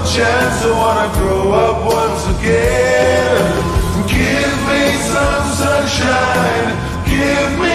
chance, I wanna grow up once again. Give me some sunshine, give me